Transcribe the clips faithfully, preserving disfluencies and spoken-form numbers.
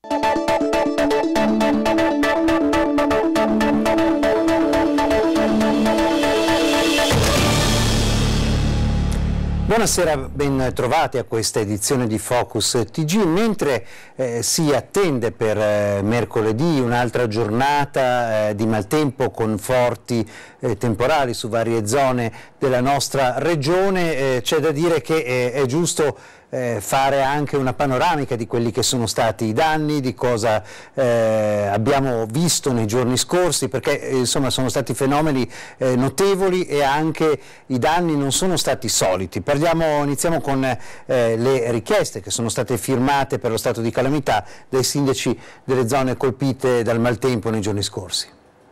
Buonasera, ben trovati a questa edizione di Focus T G. Mentre eh, si attende per eh, mercoledì un'altra giornata eh, di maltempo con forti eh, temporali su varie zone della nostra regione, eh, c'è da dire che eh, è giusto eh, fare anche una panoramica di quelli che sono stati i danni, di cosa eh, abbiamo visto nei giorni scorsi, perché eh, insomma sono stati fenomeni eh, notevoli e anche i danni non sono stati soliti. Parliamo, iniziamo con eh, le richieste che sono state firmate per lo stato di calamità dai sindaci delle zone colpite dal maltempo nei giorni scorsi.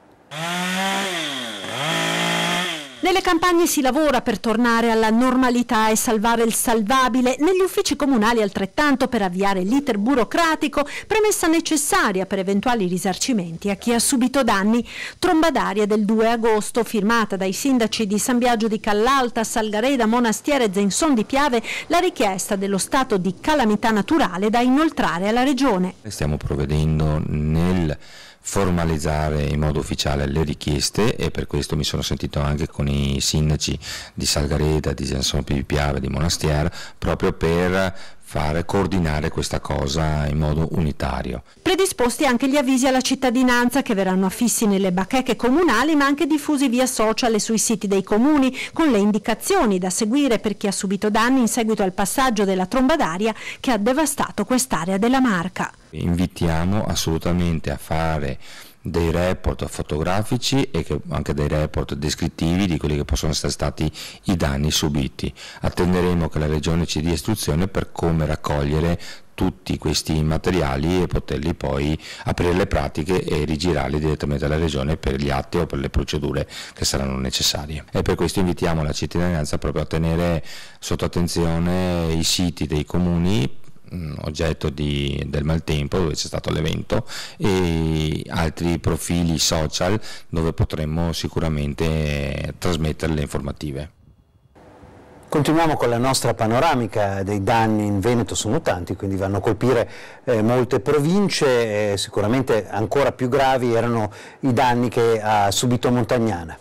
Nelle campagne si lavora per tornare alla normalità e salvare il salvabile, negli uffici comunali altrettanto per avviare l'iter burocratico, premessa necessaria per eventuali risarcimenti a chi ha subito danni. Tromba d'aria del due agosto, firmata dai sindaci di San Biagio di Callalta, Salgareda, Monastiere e Zenson di Piave, la richiesta dello stato di calamità naturale da inoltrare alla Regione. Stiamo provvedendo nel formalizzare in modo ufficiale le richieste e per questo mi sono sentito anche con i sindaci di Salgareda, di Zenson di Piave, di Monastiere, proprio per fare coordinare questa cosa in modo unitario. Predisposti anche gli avvisi alla cittadinanza che verranno affissi nelle bacheche comunali ma anche diffusi via social e sui siti dei comuni con le indicazioni da seguire per chi ha subito danni in seguito al passaggio della tromba d'aria che ha devastato quest'area della Marca. Invitiamo assolutamente a fare dei report fotografici e che, anche dei report descrittivi di quelli che possono essere stati i danni subiti. Attenderemo che la Regione ci dia istruzione per come raccogliere tutti questi materiali e poterli poi aprire le pratiche e rigirarli direttamente alla Regione per gli atti o per le procedure che saranno necessarie. E per questo invitiamo la cittadinanza proprio a tenere sotto attenzione i siti dei comuni oggetto di, del maltempo dove c'è stato l'evento e altri profili social dove potremmo sicuramente trasmettere le informative. Continuiamo con la nostra panoramica dei danni in Veneto, sono tanti, quindi vanno a colpire eh, molte province, eh, sicuramente ancora più gravi erano i danni che ha subito Montagnana.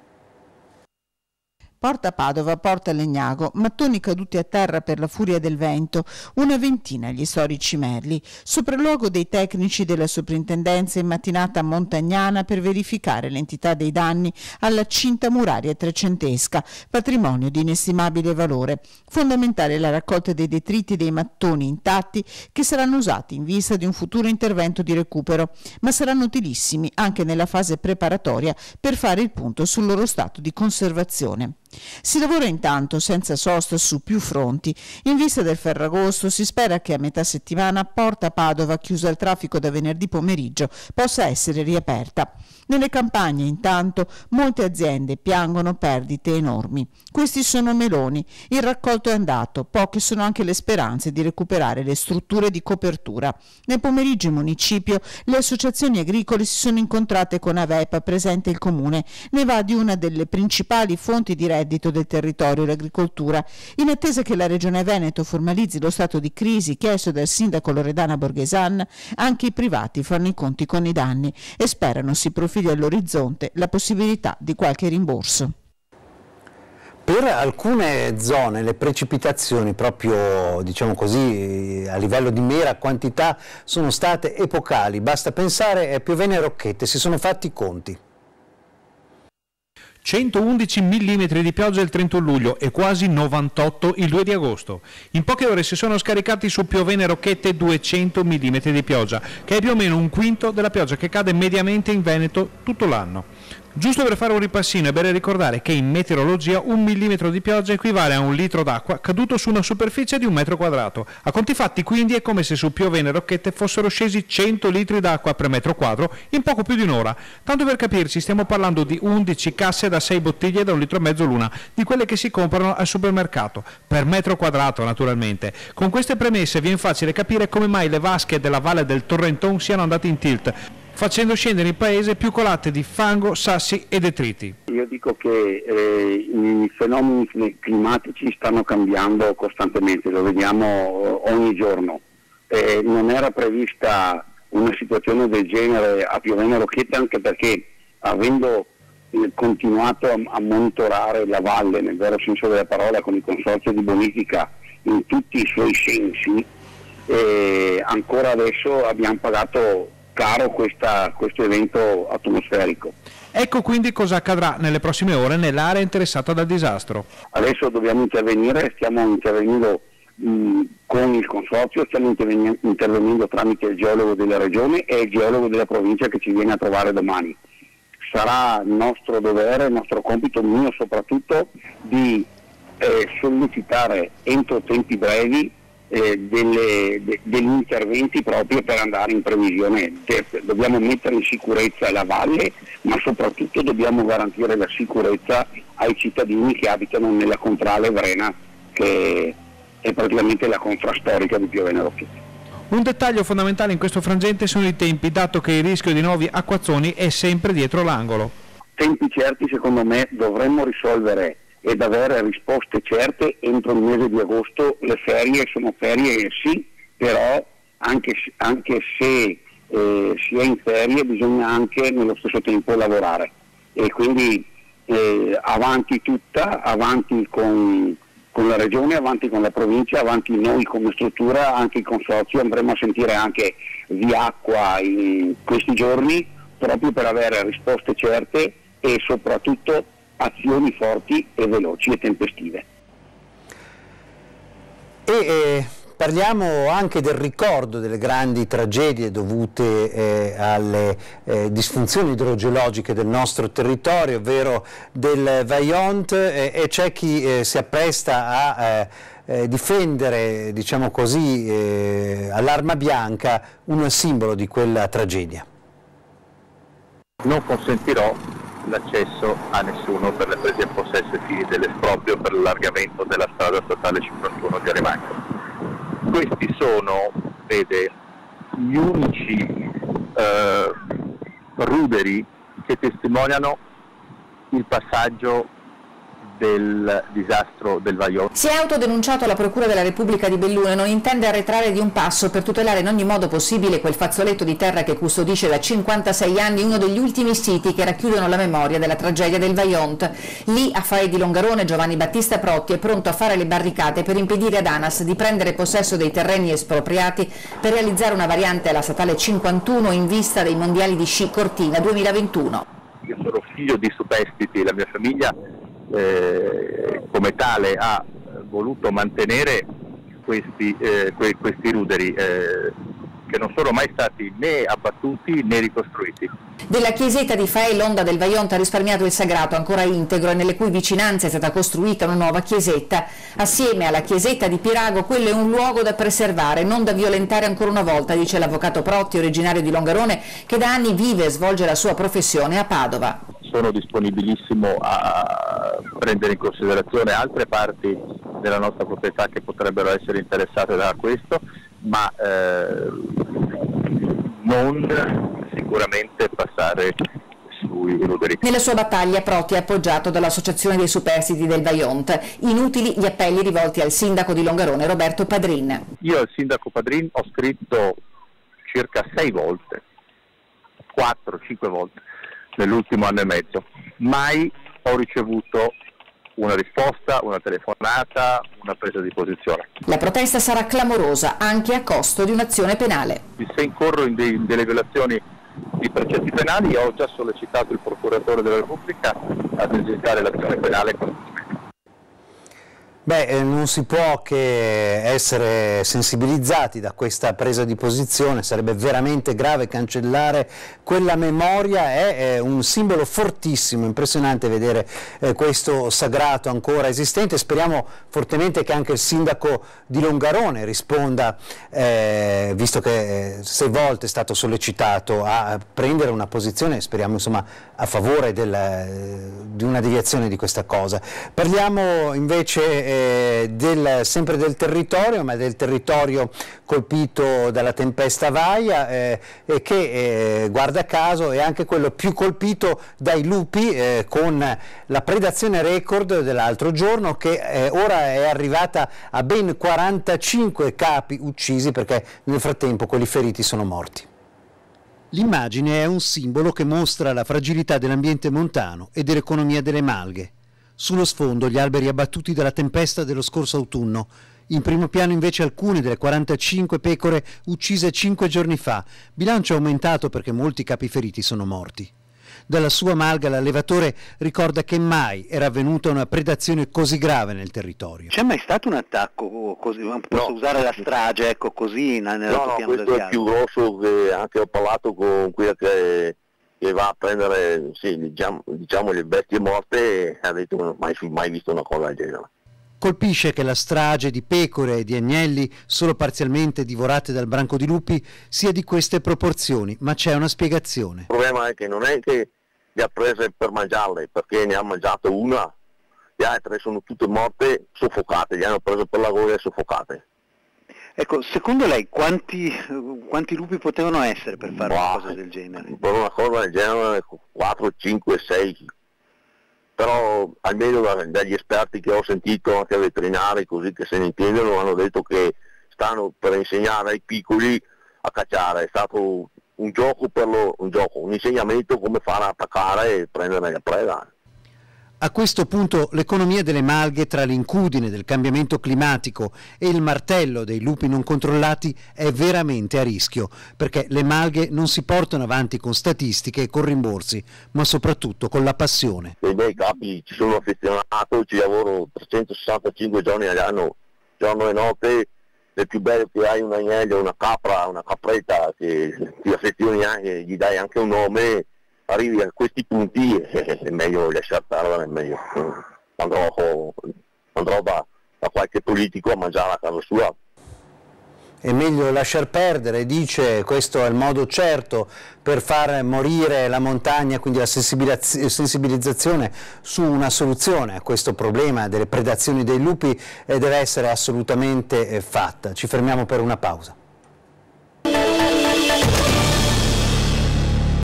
Porta Padova, Porta Legnago, mattoni caduti a terra per la furia del vento, una ventina gli storici merli. Sopralluogo dei tecnici della soprintendenza in mattinata montagnana per verificare l'entità dei danni alla cinta muraria trecentesca, patrimonio di inestimabile valore. Fondamentale la raccolta dei detriti dei mattoni intatti che saranno usati in vista di un futuro intervento di recupero, ma saranno utilissimi anche nella fase preparatoria per fare il punto sul loro stato di conservazione. Si lavora intanto senza sosta su più fronti. In vista del Ferragosto si spera che a metà settimana Porta Padova, chiusa al traffico da venerdì pomeriggio, possa essere riaperta. Nelle campagne intanto molte aziende piangono perdite enormi. Questi sono meloni, il raccolto è andato, poche sono anche le speranze di recuperare le strutture di copertura. Nel pomeriggio in municipio le associazioni agricole si sono incontrate con Avepa, presente il comune, ne va di una delle principali fonti di reddito del territorio, l'agricoltura, in attesa che la Regione Veneto formalizzi lo stato di crisi chiesto dal sindaco Loredana Borghesan. Anche i privati fanno i conti con i danni e sperano si profili all'orizzonte la possibilità di qualche rimborso. Per alcune zone le precipitazioni proprio, diciamo così, a livello di mera quantità sono state epocali, basta pensare a Piovene e Rocchette, si sono fatti i conti. centoundici millimetri di pioggia il trentuno luglio e quasi novantotto il due di agosto. In poche ore si sono scaricati su Piovene e Rocchette duecento millimetri di pioggia, che è più o meno un quinto della pioggia che cade mediamente in Veneto tutto l'anno. Giusto per fare un ripassino è bene ricordare che in meteorologia un millimetro di pioggia equivale a un litro d'acqua caduto su una superficie di un metro quadrato. A conti fatti quindi è come se su Piovene e Rocchette fossero scesi cento litri d'acqua per metro quadro in poco più di un'ora. Tanto per capirci stiamo parlando di undici casse da sei bottiglie da un litro e mezzo l'una, di quelle che si comprano al supermercato, per metro quadrato naturalmente. Con queste premesse viene facile capire come mai le vasche della valle del Torrenton siano andate in tilt, facendo scendere in paese più colate di fango, sassi e detriti. Io dico che eh, i fenomeni climatici stanno cambiando costantemente, lo vediamo ogni giorno. eh, non era prevista una situazione del genere a Piovene Rocchetta, anche perché avendo eh, continuato a, a monitorare la valle nel vero senso della parola con il consorzio di bonifica in tutti i suoi sensi, eh, ancora adesso abbiamo pagato caro questa, questo evento atmosferico. Ecco quindi cosa accadrà nelle prossime ore nell'area interessata dal disastro. Adesso dobbiamo intervenire, stiamo intervenendo mh, con il consorzio, stiamo intervenendo, intervenendo tramite il geologo della regione e il geologo della provincia che ci viene a trovare domani. Sarà nostro dovere, il nostro compito, mio soprattutto, di eh, sollecitare entro tempi brevi Eh, delle, de, degli interventi proprio per andare in previsione. Dobbiamo mettere in sicurezza la valle, ma soprattutto dobbiamo garantire la sicurezza ai cittadini che abitano nella contrale Vrena, che è praticamente la confrastorica di Piovene Rocchetta. Un dettaglio fondamentale in questo frangente sono i tempi, dato che il rischio di nuovi acquazzoni è sempre dietro l'angolo. Tempi certi, secondo me, dovremmo risolvere ed avere risposte certe entro il mese di agosto. Le ferie sono ferie sì, però anche, anche se eh, si è in ferie bisogna anche nello stesso tempo lavorare, e quindi eh, avanti tutta, avanti con, con la regione, avanti con la provincia, avanti noi come struttura, anche il consorzio. Andremo a sentire anche Viacqua in questi giorni proprio per avere risposte certe e soprattutto azioni forti e veloci e tempestive. E eh, parliamo anche del ricordo delle grandi tragedie dovute eh, alle eh, disfunzioni idrogeologiche del nostro territorio, ovvero del Vajont, eh, e c'è chi eh, si appresta a eh, eh, difendere, diciamo così, eh, all'arma bianca un simbolo di quella tragedia. Non consentirò l'accesso a nessuno per le prese in possesso ai fini dell'esproprio per l'allargamento della strada statale cinquantuno di Arimacco. Questi sono, vede, gli unici eh, ruderi che testimoniano il passaggio del disastro del Vajont. Si è autodenunciato alla Procura della Repubblica di Belluno e non intende arretrare di un passo per tutelare in ogni modo possibile quel fazzoletto di terra che custodisce da cinquantasei anni uno degli ultimi siti che racchiudono la memoria della tragedia del Vajont. Lì, a Fae di Longarone, Giovanni Battista Protti è pronto a fare le barricate per impedire ad ANAS di prendere possesso dei terreni espropriati per realizzare una variante alla statale cinquantuno in vista dei mondiali di sci Cortina duemilaventuno. Io sono figlio di superstiti, la mia famiglia Eh, come tale ha voluto mantenere questi, eh, que questi ruderi eh, che non sono mai stati né abbattuti né ricostruiti. Della chiesetta di Fae l'onda del Vajont ha risparmiato il sagrato ancora integro e nelle cui vicinanze è stata costruita una nuova chiesetta. Assieme alla chiesetta di Pirago, quello è un luogo da preservare, non da violentare ancora una volta, dice l'avvocato Protti, originario di Longarone, che da anni vive e svolge la sua professione a Padova. Sono disponibilissimo a prendere in considerazione altre parti della nostra proprietà che potrebbero essere interessate da questo, ma eh, non sicuramente passare sui ruderi. Nella sua battaglia Protti è appoggiato dall'Associazione dei Superstiti del Vajont. Inutili gli appelli rivolti al sindaco di Longarone, Roberto Padrin. Io al sindaco Padrin ho scritto circa sei volte, quattro, cinque volte, nell'ultimo anno e mezzo. Mai ho ricevuto una risposta, una telefonata, una presa di posizione. La protesta sarà clamorosa, anche a costo di un'azione penale. Se incorro in, de in delle violazioni di precetti penali, ho già sollecitato il procuratore della Repubblica ad esercitare l'azione penale contro me. Beh, eh, non si può che essere sensibilizzati da questa presa di posizione, sarebbe veramente grave cancellare quella memoria, è, è un simbolo fortissimo, impressionante vedere eh, questo sagrato ancora esistente. Speriamo fortemente che anche il sindaco di Longarone risponda, eh, visto che eh, sei volte è stato sollecitato a prendere una posizione, speriamo insomma a favore del, eh, di una deviazione di questa cosa. Parliamo invece eh, eh, del, sempre del territorio, ma del territorio colpito dalla tempesta Vaia eh, e che eh, guarda caso è anche quello più colpito dai lupi eh, con la predazione record dell'altro giorno che eh, ora è arrivata a ben quarantacinque capi uccisi perché nel frattempo quelli feriti sono morti. L'immagine è un simbolo che mostra la fragilità dell'ambiente montano e dell'economia delle malghe. Sullo sfondo gli alberi abbattuti dalla tempesta dello scorso autunno. In primo piano invece alcune delle quarantacinque pecore uccise cinque giorni fa. Bilancio aumentato perché molti capi feriti sono morti. Dalla sua malga l'allevatore ricorda che mai era avvenuta una predazione così grave nel territorio. C'è mai stato un attacco così? Posso no. usare la strage, ecco, così nel no, no, piano questo è più grosso che anche ho parlato con quella che, che va a prendere, sì, diciamo, diciamo le bestie morte e ha detto non ho mai, mai visto una cosa del genere. Colpisce che la strage di pecore e di agnelli, solo parzialmente divorate dal branco di lupi, sia di queste proporzioni, ma c'è una spiegazione. Il problema è che non è che le ha prese per mangiarle, perché ne ha mangiato una, le altre sono tutte morte soffocate, le hanno prese per la gola e soffocate. Ecco, secondo lei quanti, quanti lupi potevano essere per fare bah, una cosa del genere? Per una cosa del genere quattro, cinque, sei. Però almeno dagli esperti che ho sentito, anche veterinari così che se ne intendono, hanno detto che stanno per insegnare ai piccoli a cacciare. È stato un gioco per loro, un gioco, un insegnamento come fare a attaccare e prendere la preda. A questo punto l'economia delle malghe tra l'incudine del cambiamento climatico e il martello dei lupi non controllati è veramente a rischio, perché le malghe non si portano avanti con statistiche e con rimborsi, ma soprattutto con la passione. I miei capi ci sono affezionato, ci lavoro trecentosessantacinque giorni all'anno, giorno e notte. È più bello che hai un agnello, una capra, una capretta che ti affezioni anche, gli dai anche un nome. Arrivi a questi punti è meglio lasciar perdere, è meglio. Andrò, andrò da, da qualche politico a mangiare a casa sua. È meglio lasciar perdere, dice, questo è il modo certo per far morire la montagna, quindi la sensibilizzazione su una soluzione a questo problema delle predazioni dei lupi deve essere assolutamente fatta. Ci fermiamo per una pausa.